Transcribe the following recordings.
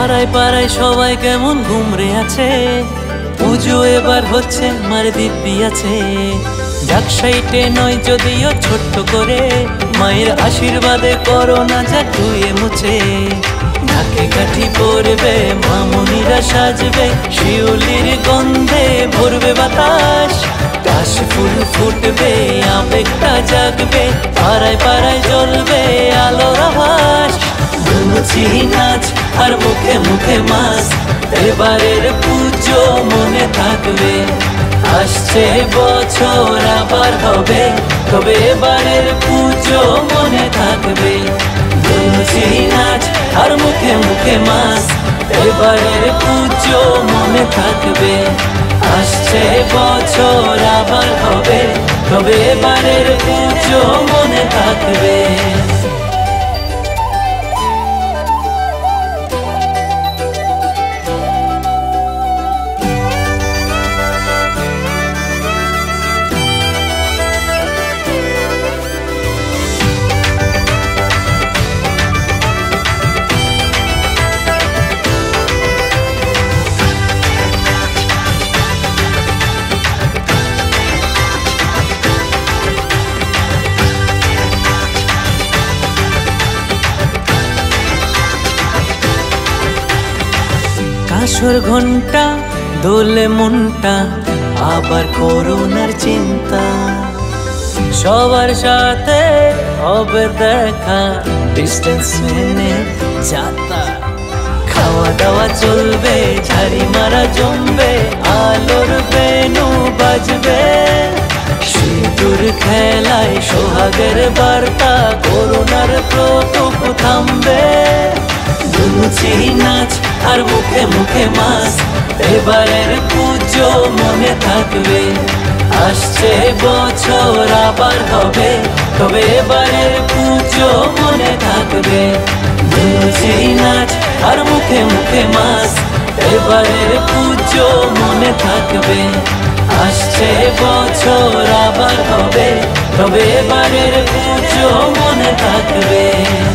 পাড়ায় পাড়ায় সবাই কেমন ঘুমরে আছে, পুজো এবার হচ্ছে মার দিব্যি আছে। যাক সাইটে নয় যদিও ছোট্ট করে, মায়ের আশীর্বাদে করোনা যাক ধুয়ে মুছে। ঢাকে কাঠি পড়বে, মামুনিরা সাজবে, শিউলির গন্ধে ভরবে বাতাস। কাশ ফুল ফুটবে, আবেগটা জাগবে, পাড়ায় পাড়ায় জ্বলবে আলোর আভাস। দুলছি নাচ আর মুখে মুখে মাস, এবারের পুজো মনে থাকবে। আসছে বছর আবার হবে, তবে এবারের পুজো মনে থাকবে। দুলছি নাচ আর মুখে মুখে মাস, এবারের পুজো মনে থাকবে। আসছে বছর আবার হবে, তবে এবারের পুজো মনে থাকবে। কাসর ঘন্টা দোলে মনটা, আবার করোনার চিন্তা। সবার সাথে হবে দেখা, ডিস্টেন্স মেনে যাতা। খাওয়া দাওয়া চলবে, ঝাড়ি মারা জমবে, আলোর বেনু বাজবে। সিঁদুর খেলায় সোহাগের বার্তা, করোনার প্রকোপ থামবে। দুলছি নাচ আর মুখে মুখে মাস, এবারের পুজো মনে থাকবে। আসছে বছর আবার হবে, তবে এবারের পুজো মনে থাকবে। দুলছি নাচ আর মুখে মুখে মাস, এবারের পুজো মনে থাকবে। আসছে বছর আবার হবে, তবে এবারের পুজো মনে থাকবে।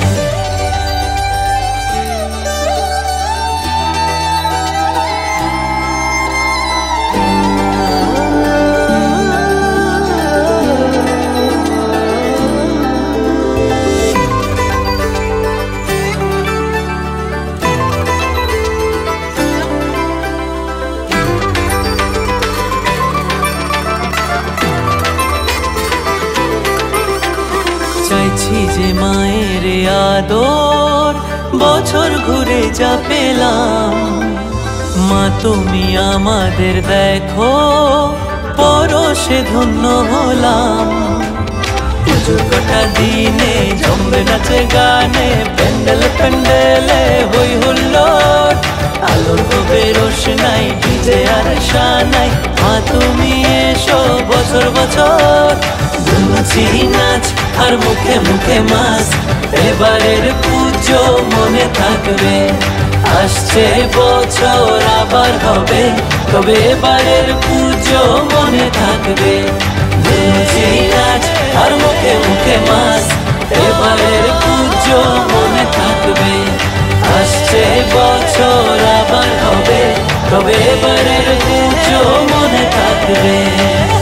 চাইছি যে মায়ের আদর, বছর ঘুরে যা পেলাম। মা তুমি আমাদের দেখো, পরশে ধন্য হলাম। পুজোর কটা দিনে জমবে নাচে গানে, প্যান্ডেল প্যান্ডেলে হই হুল্লোড়। আলোর হবে রোশনাই, ডিজে আর শানাই, মা তুমি এসো বছর বছর। দুলছি নাচ আর মুখে মুখে মাস, এবারের পুজো মনে থাকবে। আসছে বছর আবার হবে, তবে এবারের পুজো মনে থাকবে। দুলছি নাচ আর মুখে মুখে মাস, এবারের পুজো মনে থাকবে। আসছে বছর আবার হবে, তবে এবারের পুজো মনে থাকবে।